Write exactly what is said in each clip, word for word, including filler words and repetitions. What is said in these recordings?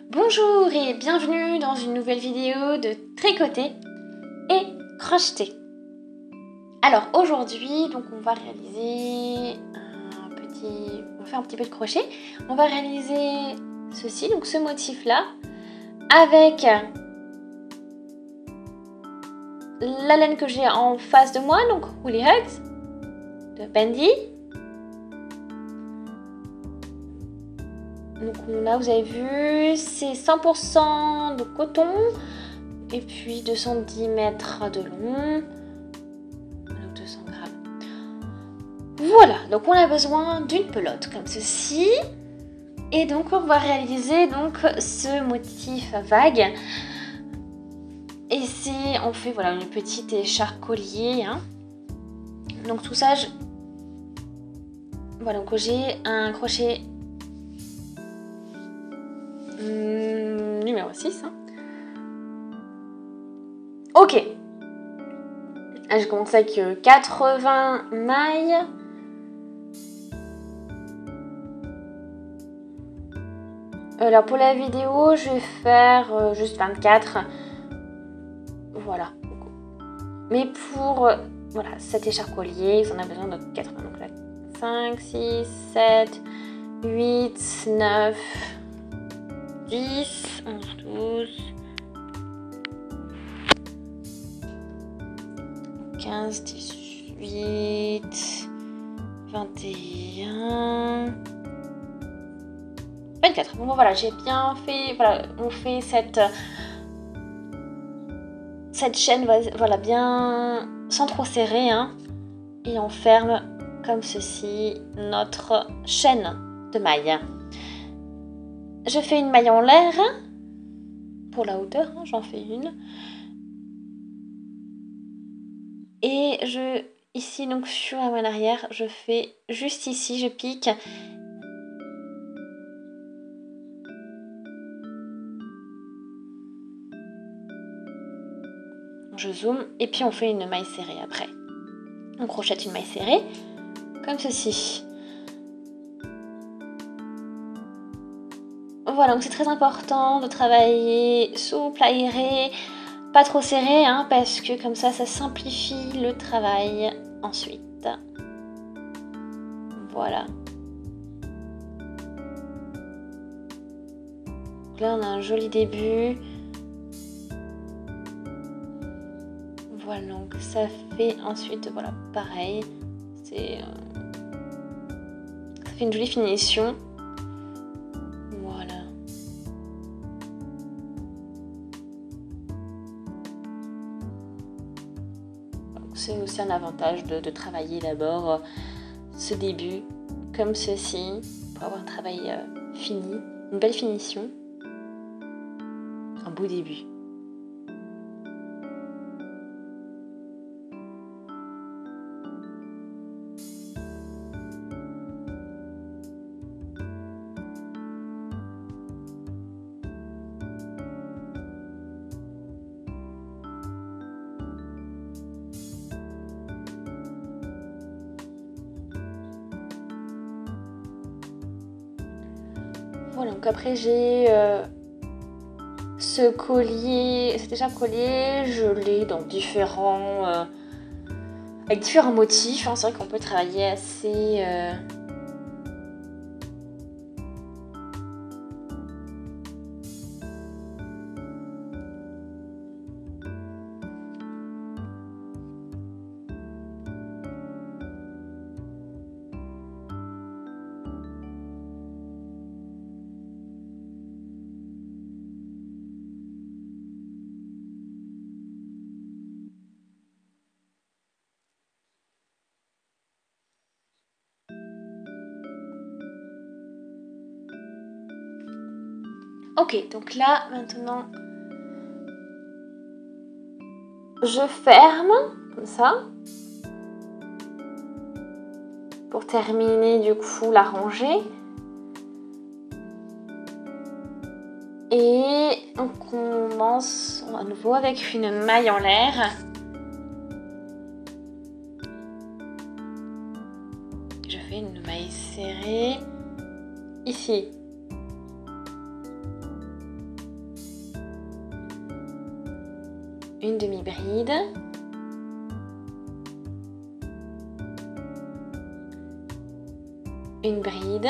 Bonjour et bienvenue dans une nouvelle vidéo de tricoter et crocheter. Alors aujourd'hui, donc on va réaliser un petit, on va faire un petit peu de crochet. On va réaliser ceci, donc ce motif là, avec la laine que j'ai en face de moi, donc Woolly Hugs de Bendy. Donc là, vous avez vu, c'est cent pour cent de coton et puis deux cent dix mètres de long, donc deux cents grammes. Voilà, donc on a besoin d'une pelote comme ceci. Et donc on va réaliser donc ce motif vague. Et c'est, on fait voilà une petite écharpe collier. Hein. Donc tout ça, je... voilà, donc j'ai un crochet Mmh, numéro six. Hein. Ok. Ah, je commence avec quatre-vingts mailles. Alors pour la vidéo, je vais faire euh, juste vingt-quatre. Voilà. Mais pour euh, voilà, cette écharpe collier, on a besoin de quatre-vingts. Donc là, cinq, six, sept, huit, neuf... dix, onze, douze, quinze, dix-huit, vingt et un, vingt-quatre. Bon voilà, j'ai bien fait, voilà, on fait cette, cette chaîne, voilà, bien, sans trop serrer, hein, et on ferme comme ceci notre chaîne de mailles. Je fais une maille en l'air, pour la hauteur, hein, j'en fais une. Et je, ici, donc sur la main arrière, je fais juste ici, je pique. Je zoome, et puis on fait une maille serrée après. On crochette une maille serrée, comme ceci. Voilà, donc c'est très important de travailler souple, aéré, pas trop serré, hein, parce que comme ça, ça simplifie le travail ensuite. Voilà. Donc là, on a un joli début. Voilà, donc ça fait ensuite, voilà, pareil. C'est, euh, ça fait une jolie finition. C'est aussi un avantage de, de travailler d'abord euh, ce début comme ceci pour avoir un travail euh, fini, une belle finition, un beau début. Voilà, donc après j'ai euh, ce collier, cette écharpe collier, je l'ai dans différents, euh, avec différents motifs. Hein. C'est vrai qu'on peut travailler assez... Euh, Ok, donc là, maintenant, je ferme, comme ça, pour terminer, du coup, la rangée. Et on commence à nouveau avec une maille en l'air. Je fais une maille serrée ici. une demi-bride, une bride,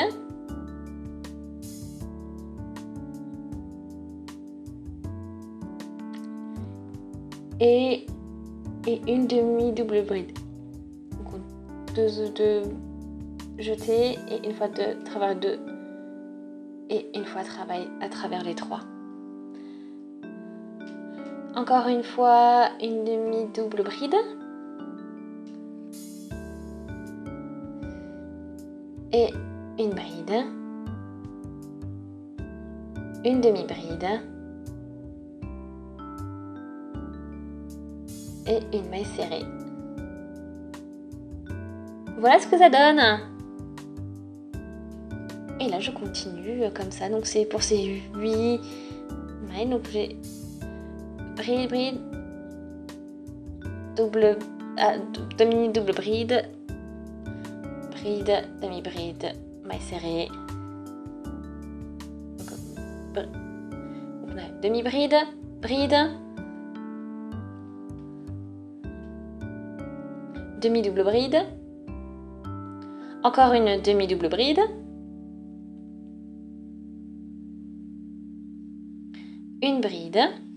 et, et une demi-double bride. Donc, deux, deux jetés et une fois de travers deux et une fois travail à travers les trois. Encore une fois, une demi-double bride. Et une bride. Une demi-bride. Et une maille serrée. Voilà ce que ça donne. Et là, je continue comme ça. Donc, c'est pour ces huit mailles. Donc, j'ai bride, bride, double, ah, demi-double bride, bride, demi-bride, maille serrée. Donc, on a demi-bride, bride, demi-double bride, encore une demi-double bride, une bride,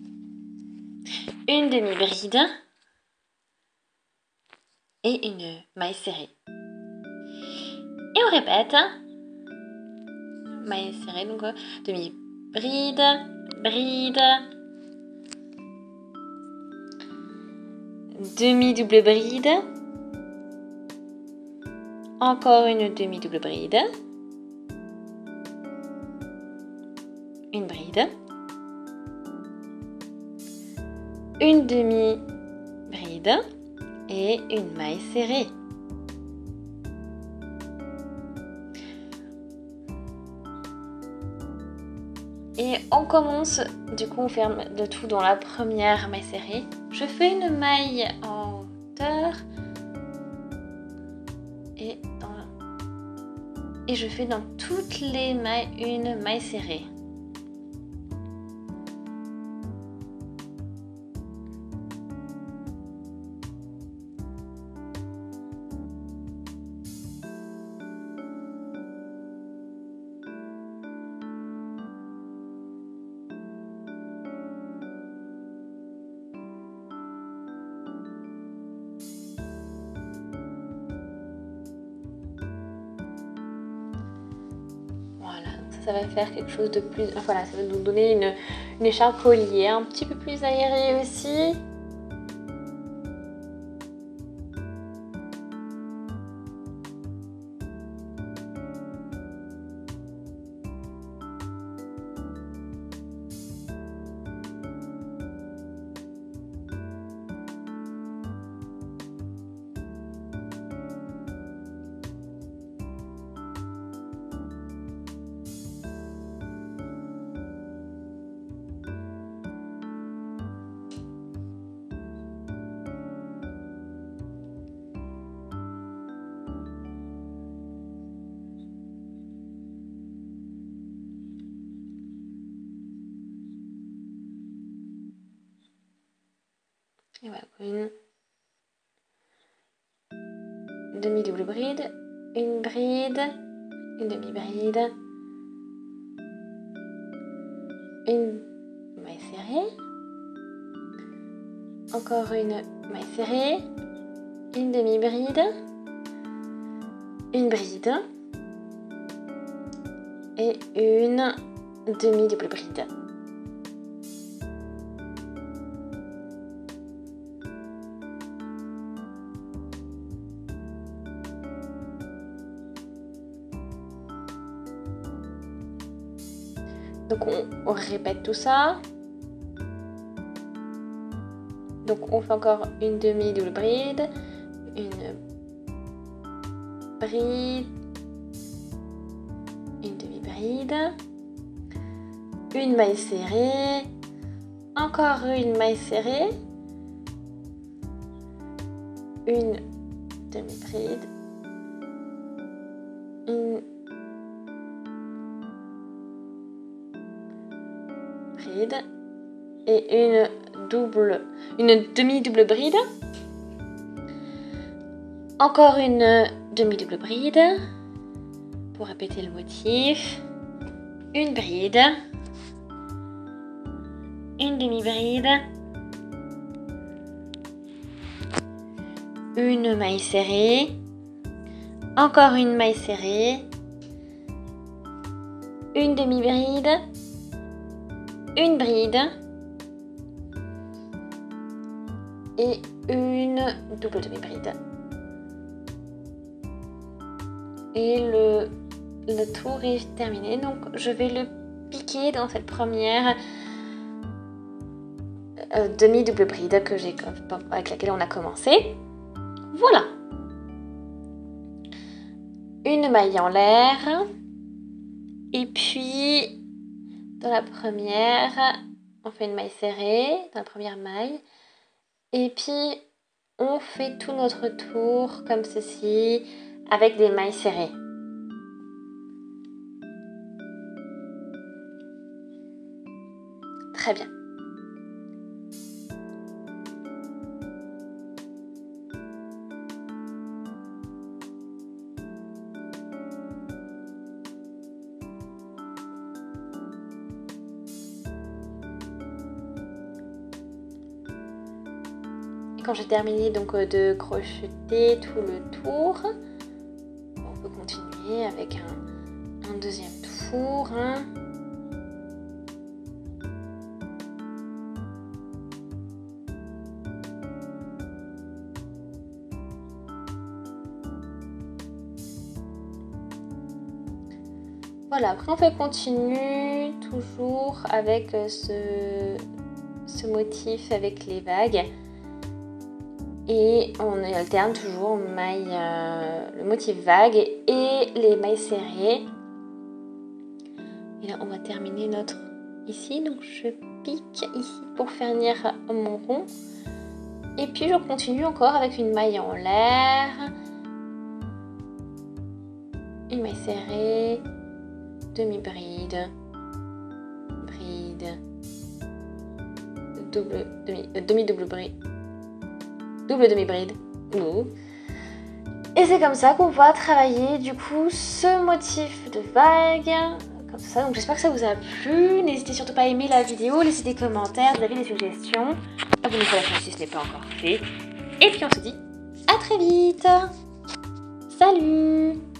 une demi-bride et une maille serrée. Et on répète. Maille serrée, donc demi-bride, bride, demi-double bride, encore une demi-double bride, une bride, une demi-bride et une maille serrée. Et on commence, du coup on ferme le tout dans la première maille serrée. Je fais une maille en hauteur et, dans... et je fais dans toutes les mailles une maille serrée. Ça va faire quelque chose de plus... Voilà, ça va nous donner une, une écharpe collier un petit peu plus aérée aussi. Et voilà, une demi-double bride, une bride, une demi-bride, une maille serrée, encore une maille serrée, une demi-bride, une bride et une demi-double bride. Donc on, on répète tout ça. Donc on fait encore une demi-double bride, une bride, une demi-bride, une maille serrée, encore une maille serrée, une demi-bride, une bride, et une double, une demi-double bride. Encore une demi-double bride pour répéter le motif. Une bride, une demi-bride, une maille serrée, encore une maille serrée, une demi-bride, une bride et une double demi-bride. Et le, le tour est terminé, donc je vais le piquer dans cette première euh, demi-double bride que j'ai, avec laquelle on a commencé. Voilà. Une maille en l'air. Et puis, dans la première, on fait une maille serrée, dans la première maille. Et puis, on fait tout notre tour comme ceci, avec des mailles serrées. Très bien. Quand j'ai terminé donc de crocheter tout le tour, on peut continuer avec un, un deuxième tour. Hein. Voilà, après on fait continue toujours avec ce, ce motif avec les vagues. Et on alterne toujours maille, euh, le motif vague et les mailles serrées. Et là, on va terminer notre ici. Donc, je pique ici pour faire venir mon rond. Et puis, je continue encore avec une maille en l'air. Une maille serrée. Demi-bride. Bride. Double, demi, euh, demi-double bride. Double demi-bride. Et c'est comme ça qu'on va travailler du coup ce motif de vague. Comme ça. Donc j'espère que ça vous a plu. N'hésitez surtout pas à aimer la vidéo, laissez des commentaires, vous avez des suggestions. Abonnez-vous à la chaîne si ce n'est pas encore fait. Et puis on se dit à très vite. Salut!